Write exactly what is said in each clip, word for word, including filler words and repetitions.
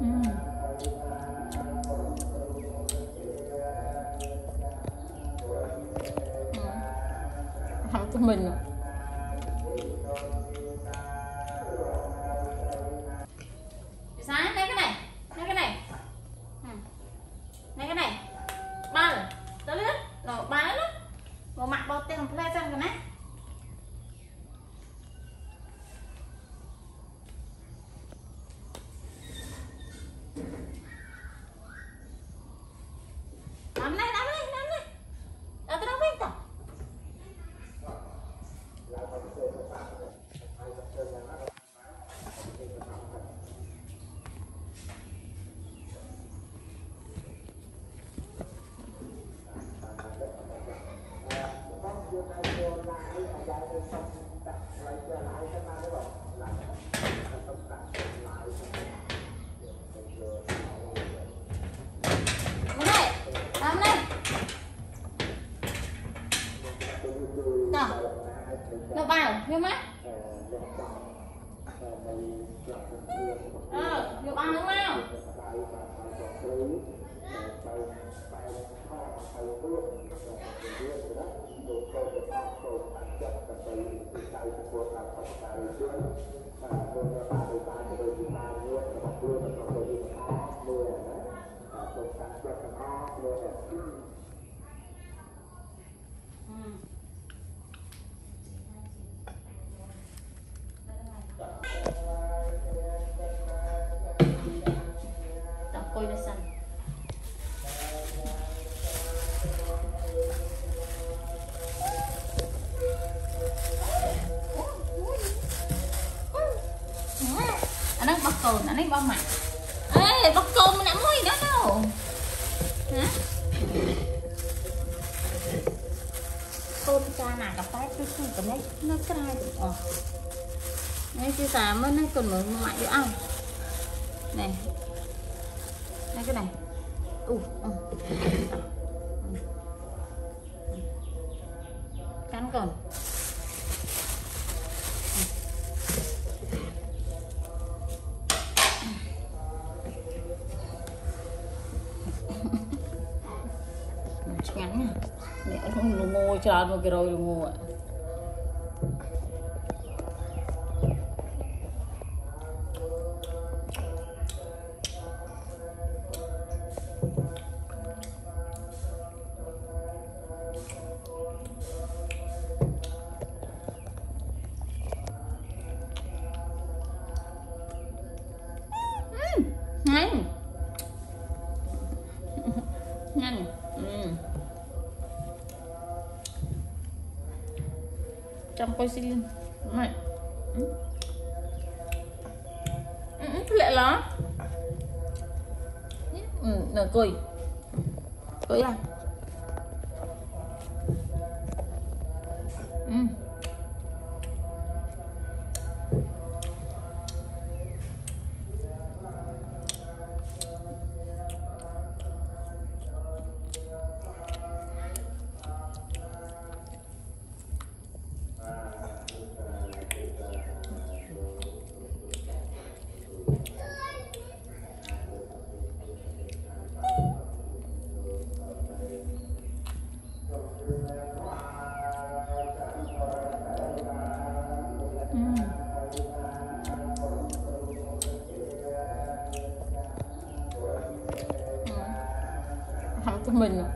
Không của mình à. Sáng đây cái này, đây cái này, đây cái này, ba rồi, tới lướt, rồi ba lướt, một mặt bao tiền play xem cái này. Làm này, làm này, làm này, ở cái đó biết không? Nó vào, hiểu má? Ờ, hiểu bao đúng không? Anh đang bóc cồn, anh ấy bóc mặt. Ê, bóc cồn mà nằm mũi nữa đâu. Hả? Cồn cha nào gặp phải cái cái cái này nó cái này được ờ. Này chia sẻ mới nó còn mới mạnh được ăn. Này. Này cái này. U. Ừ. Cắn còn. Ngắn nha. Để không ngồi chờ một cái rồi ngồi ạ. Nhanh. Nhanh. Ừ. Trong coi xin này. Ừ. Ừ, lẹ lá. Ừ, nè cười. Cười à. Ừ. Không của mình à.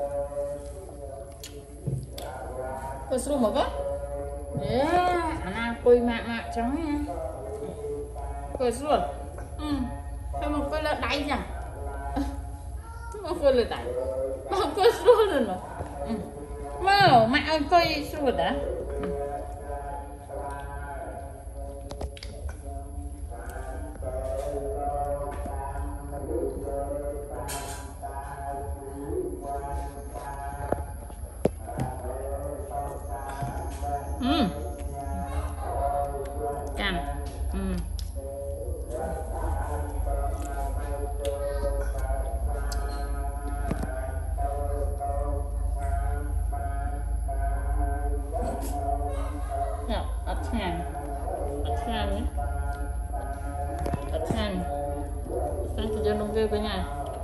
Terus rumah kok? Ya, anak. cùi mạ mạ trắng nha. Cười luôn. Ừ. Thôi một cười là đáy chẳng. Một cười là đáy. Một cười luôn rồi mà. Ừ. Wow, mẹ ơi cười luôn đã. Ừ. Cam. Ừ. Dạ, ở thang. Ở thang nhé. Ở thang. Thang thì cho nó kêu cái nhà.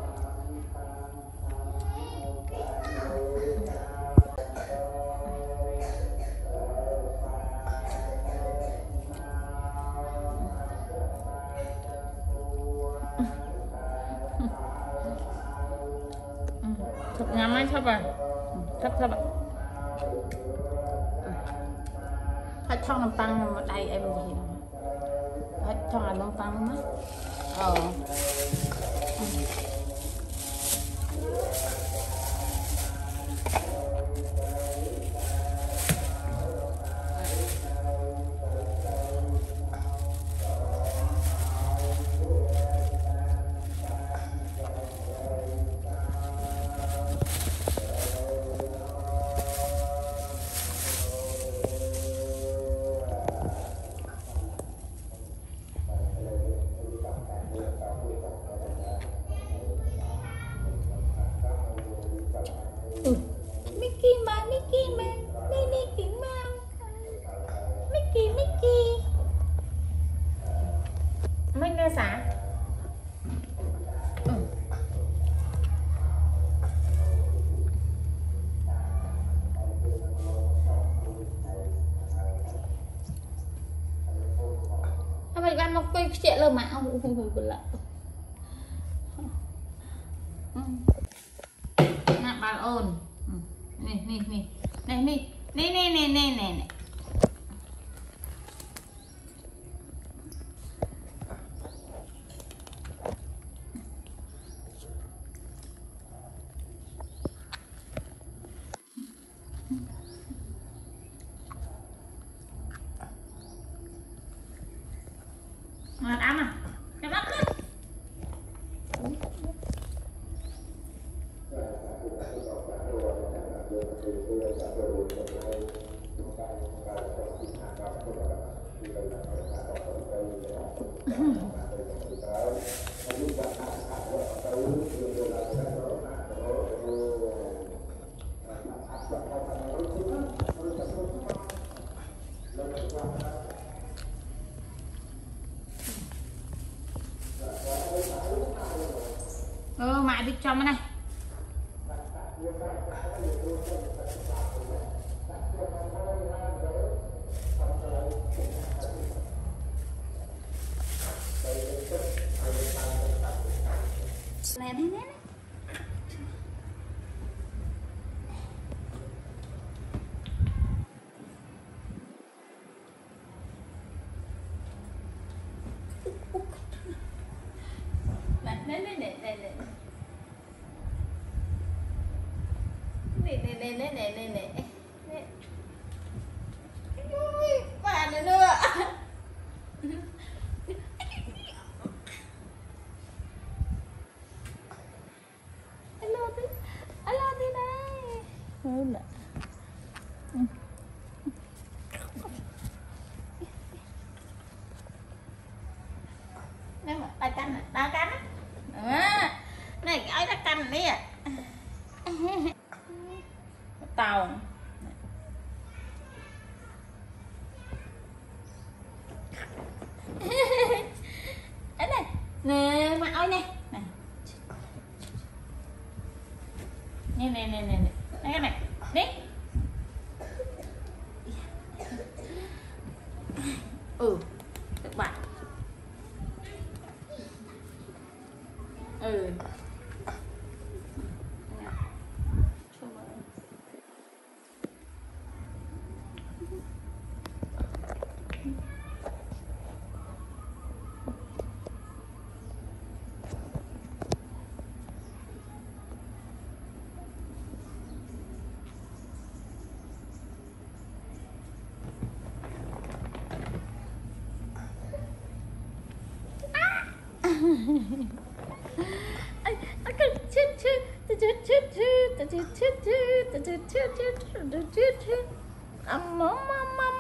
Thấp nhắm ấy thấp à? Thấp thấp ạ. Hết thong làm tăng mà đây em gì hết thong làm tăng mất. Ờ. Ừ. Mickey mà Mickey mà Mickey mà Mickey Mickey mình ra xã. Ừ. Mày ăn một cái chuyện là mà không không không lạ. Nè bạn ôn. Nè nè nè nè nè nè nè nè nè nè nè. Ngọt ăn à? Cái bắt đấy. Ừ, mẹ đi cho cái này. Nè đi nè. Nè nè nè nè nè. Nè nè nè nè nè nè nè. Nè. Ui, bà nữa nữa. Alo đi. Alo đi đây. Ôi mẹ. Nè mà tay canh này, tay canh á. À, này cái ấy nó canh đi à. Tàu ấy này nè mà ơi nè nè nè nè nè nè cái này đi. Ừ các bạn. Ừ. Mama, mama,